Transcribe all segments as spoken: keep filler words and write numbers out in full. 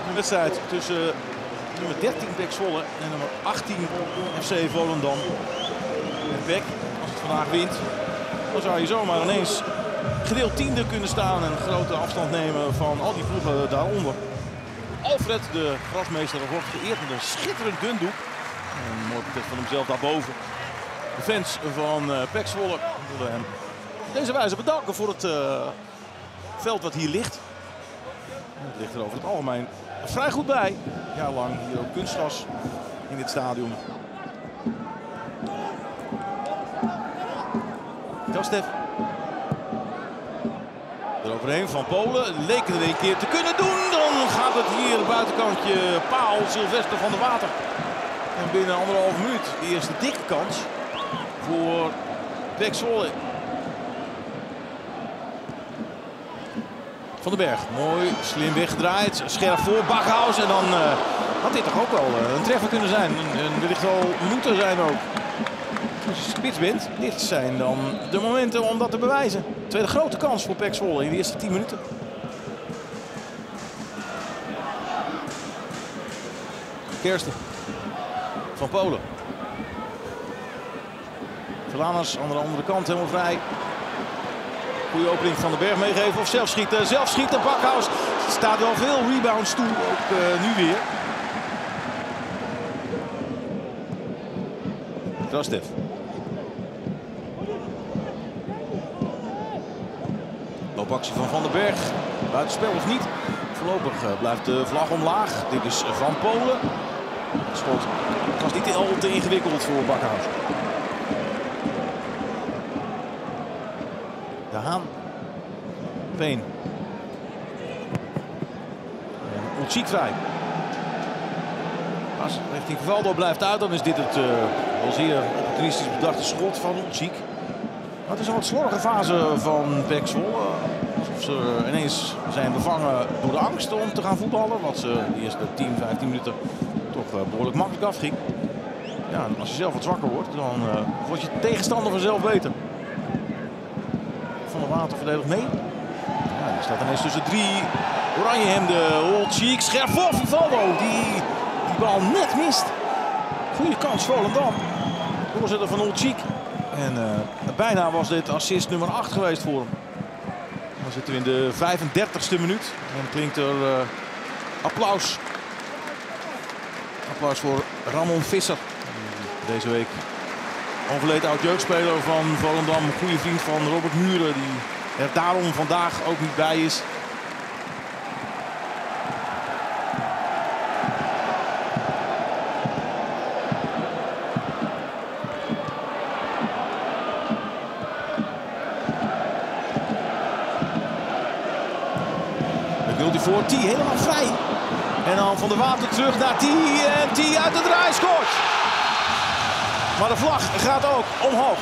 wedstrijd tussen nummer dertien Pek Zwolle en nummer achttien F C Volendam. En Pek, als het vandaag wint, dan zou je zomaar ineens gedeeld tiende kunnen staan en grote afstand nemen van al die ploegen daaronder. Alfred, de grasmeester, wordt geëerd met een schitterend dundoek. Een mooi portret van hemzelf daarboven. De fans van uh, Pek Zwolle willen hem op deze wijze bedanken voor het uh, veld wat hier ligt. Het ligt er over het algemeen vrij goed bij. Jaarlang hier ook kunstgras in dit stadion. Kastef. Eroverheen van Polen. Leek het er een keer te kunnen doen. Dan gaat het hier buitenkantje paal Sylvester van der Water. En binnen anderhalf minuut de eerste dikke kans voor Pek Zwolle. Van den Berg, mooi, slim weggedraaid, scherp voor, Bakhuis. En dan uh, had dit toch ook wel uh, een treffer kunnen zijn. En, en wellicht wel moeten zijn ook. Als je spits bent, dit zijn dan de momenten om dat te bewijzen. Tweede grote kans voor Pek Zwolle in de eerste tien minuten. Kersten van Polen. Verlaners aan de andere kant helemaal vrij. Goede opening van den Berg meegeven of zelf schieten. Zelf schieten, Bakhuis. Er staat wel veel rebounds toe, ook uh, nu weer. Krastev. Loopactie van Van den Berg. Buitenspel of niet. Voorlopig uh, blijft de vlag omlaag. Dit is van Polen. Het schot was niet al te ingewikkeld voor Bakhuis. De Haan. Peen. Ulchik vrij. Als richting Valdo blijft uit, dan is dit het uh, wel zeer opportunistisch bedachte schot van Ulchik. Maar het is een wat slordige fase van Pek Zwolle. Alsof ze ineens zijn bevangen door de angst om te gaan voetballen. Wat ze de eerste tien, vijftien minuten toch uh, behoorlijk makkelijk afging. Ja, en als je zelf wat zwakker wordt, dan uh, wordt je tegenstander vanzelf beter. Van der Water verdedigt mee. Ja, die staat ineens tussen drie oranje hemden. Ulchik, scherp voor Vivaldo. Die die bal net mist. Goede kans Volendam. Voorzitter van Ulchik. En uh, bijna was dit assist nummer acht geweest voor hem. Dan zitten we in de vijfendertigste minuut. En dan klinkt er uh, applaus. Applaus voor Ramon Visser. Deze week overleden oud-jeugdspeler van Volendam. Een goede vriend van Robert Muren. Die er daarom vandaag ook niet bij is. Voor T helemaal vrij. En dan Van der Water terug naar T. En T uit de draai scoort. Maar de vlag gaat ook omhoog.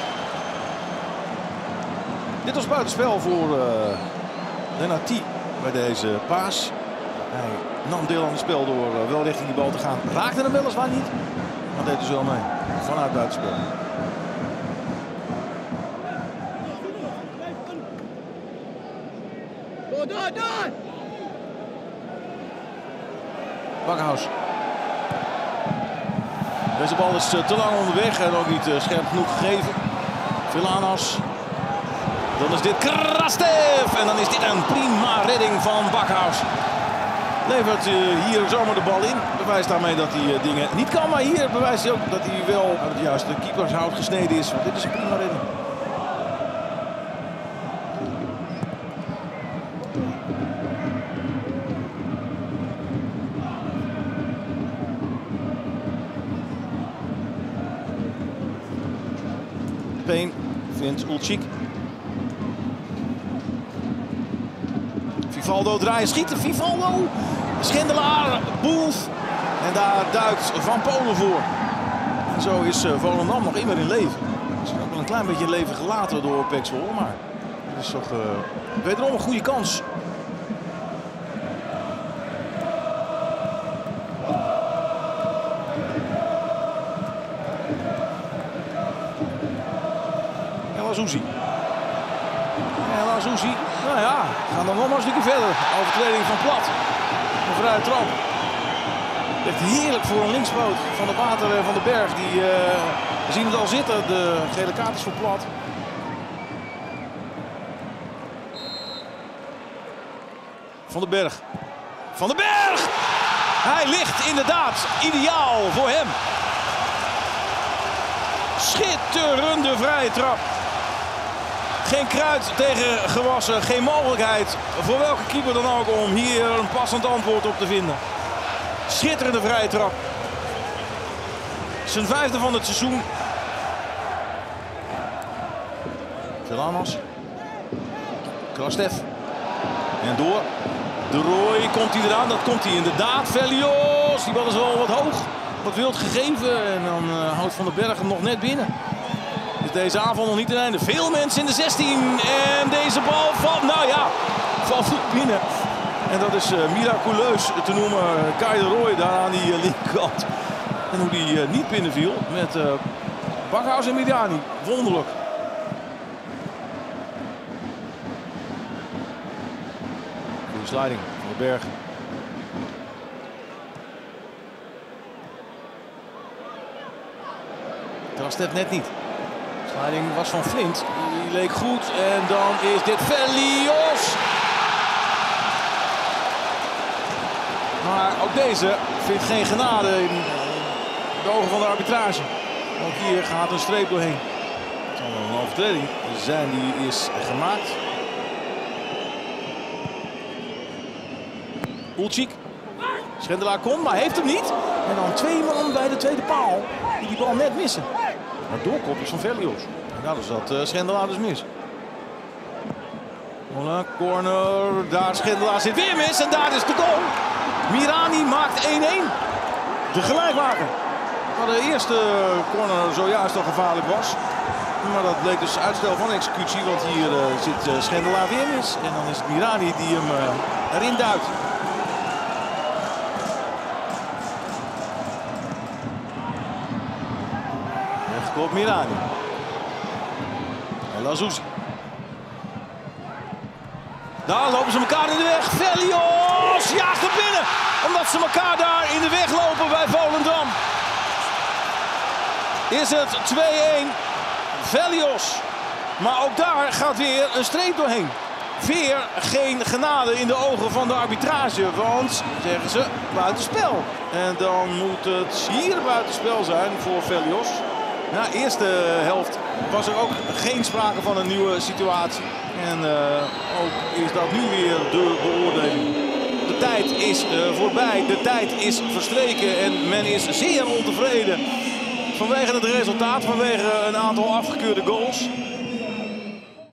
Dit was buitenspel voor uh, Lennart T bij deze paas. Hij nam deel aan het spel door uh, wel richting die bal te gaan. Raakte hem weliswaar niet. Maar deed dus wel mee. Vanuit buitenspel. Door, door, door! Bakhuis. Deze bal is te lang onderweg en ook niet scherp genoeg gegeven. Villanas. Dan is dit Krastev. En dan is dit een prima redding van Bakhuis. Levert hier zomaar de bal in. Bewijst daarmee dat hij dingen niet kan. Maar hier bewijst hij ook dat hij wel uit het juiste keepershout gesneden is. Want dit is een prima redding. Peen vindt Ulchik. Vivaldo draaien, schieten. Vivaldo. Schendelaar. Boef. En daar duikt Van Polen voor. En zo is uh, Volendam nog immer in leven. Ze is ook wel een klein beetje in leven gelaten door Pek Zwolle. Maar het is toch uh, wederom een goede kans. Lazouzi. En Lazouzi, nou ja, gaan dan nog maar een stukje verder. Overtreding van Plat. Een vrije trap. Echt heerlijk voor een linkspoot van de Water en van de Berg. Die uh, zien het al zitten. De gele kaart is voor plat. Van den Berg. Van den Berg! Hij ligt inderdaad ideaal voor hem. Schitterende vrije trap. Geen kruid tegen gewassen. Geen mogelijkheid voor welke keeper dan ook om hier een passend antwoord op te vinden. Schitterende vrije trap. Zijn vijfde van het seizoen. Velanas. Krastev. En door. De Roy komt hij eraan. Dat komt hij inderdaad. Vellios. Die bal is wel wat hoog. Wat wild gegeven. En dan uh, houdt Van den Berg hem nog net binnen. Is deze aanval nog niet ten einde. Veel mensen in de zestien. En deze bal valt. Nou ja. Valt goed binnen. En dat is uh, miraculeus te noemen. Kai de Roy daar aan die uh, linkerkant. En hoe die uh, niet binnenviel met uh, Backhaus en Mijani. Wonderlijk. Goede sliding van den Berg. Krastev net niet. Sliding was van Flint. Die leek goed. En dan is dit Vellios. Maar ook deze vindt geen genade in de ogen van de arbitrage. Ook hier gaat een streep doorheen. Het zal wel een overtreding zijn die is gemaakt. Ulcik. Schendelaar komt, maar heeft hem niet. En dan twee man bij de tweede paal die die bal net missen. Maar doorkop is van Vellios. Nou, dus dat uh, Schendelaar dus mis. Voilà, corner. Daar Schendelaar zit weer mis en daar is de goal. Mijani maakt één-één. De gelijkmaker. Maar de eerste corner zojuist al gevaarlijk was. Maar dat bleek dus uitstel van executie. Want hier uh, zit uh, Schendelaar weer mis. En dan is het Mijani die hem uh, erin duikt. Weggekopt Mijani. En Lazouzi. Daar lopen ze elkaar in de weg. Vellios jaagt er binnen. Omdat ze elkaar daar in de weg lopen bij Volendam. Is het twee-één. Vellios. Maar ook daar gaat weer een streep doorheen. Weer geen genade in de ogen van de arbitrage. Want, zeggen ze, buitenspel. En dan moet het hier buitenspel zijn voor Vellios. Na de eerste helft was er ook geen sprake van een nieuwe situatie. En uh, ook is dat nu weer de beoordeling. De tijd is uh, voorbij, de tijd is verstreken en men is zeer ontevreden. Vanwege het resultaat, vanwege een aantal afgekeurde goals.